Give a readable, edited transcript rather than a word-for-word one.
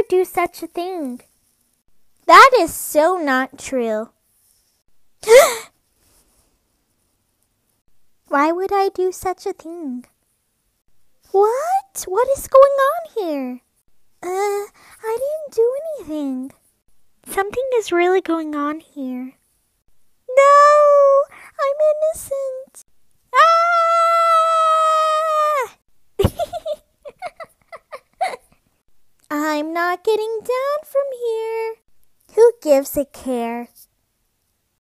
do such a thing? That is so not true. Why would I do such a thing? What? What is going on here? I didn't do anything. Something is really going on here. No! I'm innocent. Ah! I'm not getting down from here. Who gives a care?